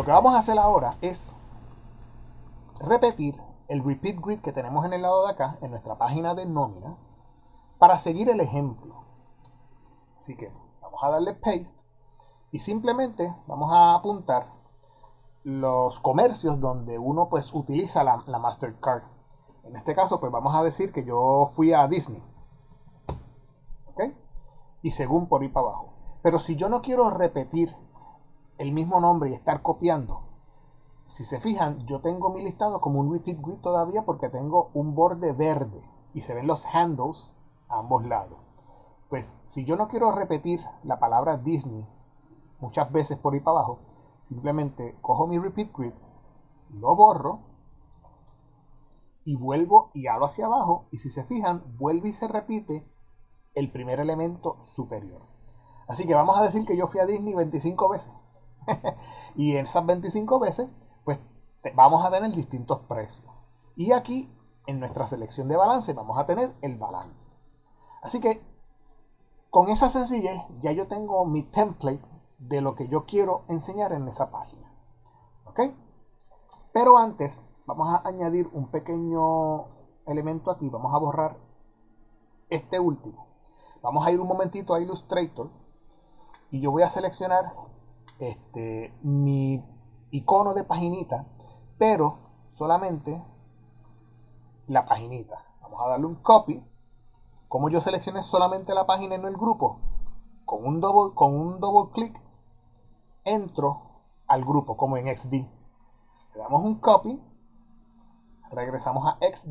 Lo que vamos a hacer ahora es repetir el repeat grid que tenemos en el lado de acá, en nuestra página de nómina, para seguir el ejemplo. Así que vamos a darle paste y simplemente vamos a apuntar los comercios donde uno pues utiliza la Mastercard. En este caso pues vamos a decir que yo fui a Disney, ¿ok? Y según por ir para abajo. Pero si yo no quiero repetir el mismo nombre y estar copiando, si se fijan, yo tengo mi listado como un repeat grid todavía porque tengo un borde verde y se ven los handles a ambos lados. Pues si yo no quiero repetir la palabra Disney muchas veces por ir para abajo, simplemente cojo mi repeat grid, lo borro y vuelvo y hablo hacia abajo, y si se fijan, vuelve y se repite el primer elemento superior. Así que vamos a decir que yo fui a Disney 25 veces. Y en esas 25 veces, pues vamos a tener distintos precios. Y aquí, en nuestra selección de balance, vamos a tener el balance. Así que, con esa sencillez, ya yo tengo mi template de lo que yo quiero enseñar en esa página. ¿Ok? Pero antes, vamos a añadir un pequeño elemento aquí. Vamos a borrar este último. Vamos a ir un momentito a Illustrator y yo voy a seleccionar mi icono de paginita, pero solamente la paginita. Vamos a darle un copy. Como yo seleccioné solamente la página y no el grupo, con un double clic entro al grupo, como en XD. Le damos un copy, regresamos a XD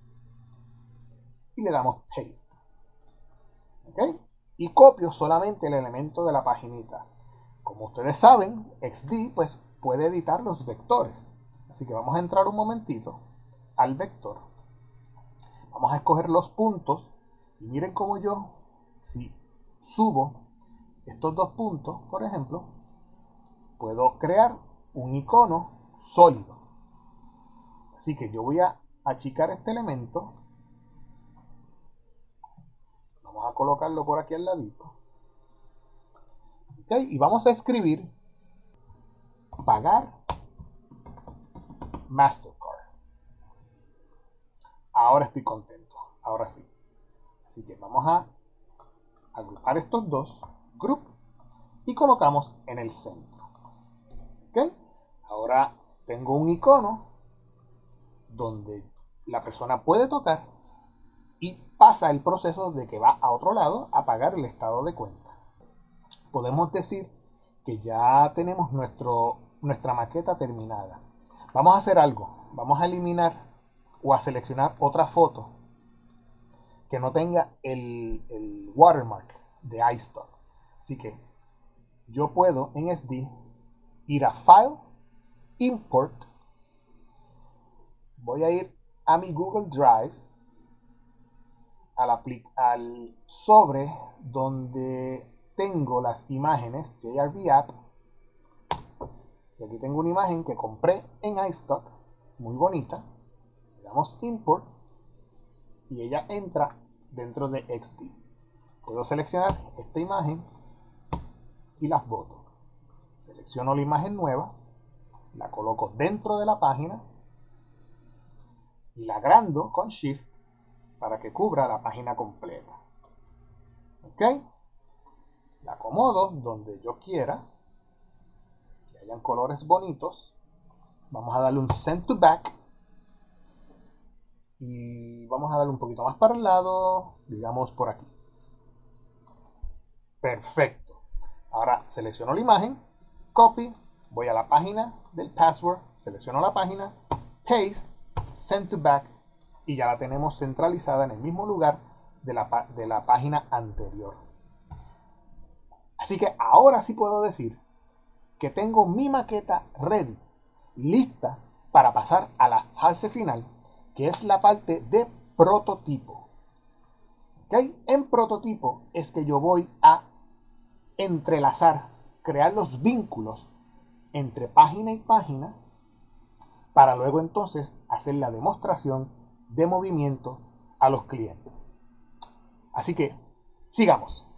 y le damos paste. ¿Ok? Y copio solamente el elemento de la paginita. Como ustedes saben, XD pues puede editar los vectores. Así que vamos a entrar un momentito al vector. Vamos a escoger los puntos. Y miren cómo yo, si subo estos dos puntos, por ejemplo, puedo crear un icono sólido. Así que yo voy a achicar este elemento. Vamos a colocarlo por aquí al ladito. ¿Okay? Y vamos a escribir pagar Mastercard. Ahora estoy contento. Ahora sí. Así que vamos a agrupar estos dos, group, y colocamos en el centro. ¿Okay? Ahora tengo un icono donde la persona puede tocar y pasa el proceso de que va a otro lado a pagar el estado de cuenta. Podemos decir que ya tenemos nuestra maqueta terminada. Vamos a hacer algo. Vamos a eliminar o a seleccionar otra foto que no tenga el watermark de iStock. Así que yo puedo en SD ir a File, Import. Voy a ir a mi Google Drive, al sobre donde tengo las imágenes JRB App. Y aquí tengo una imagen que compré en iStock, muy bonita. Le damos Import y ella entra dentro de XD. Puedo seleccionar esta imagen y las boto. Selecciono la imagen nueva, la coloco dentro de la página y la agrando con Shift para que cubra la página completa. ¿Ok? La acomodo donde yo quiera, que hayan colores bonitos. Vamos a darle un Send to Back y vamos a darle un poquito más para el lado, digamos por aquí. Perfecto. Ahora selecciono la imagen, copy, voy a la página del password, selecciono la página, paste, send to back y ya la tenemos centralizada en el mismo lugar de la página anterior. Así que ahora sí puedo decir que tengo mi maqueta ready, lista para pasar a la fase final, que es la parte de prototipo. ¿Okay? En prototipo es que yo voy a entrelazar, crear los vínculos entre página y página para luego entonces hacer la demostración de movimiento a los clientes. Así que sigamos.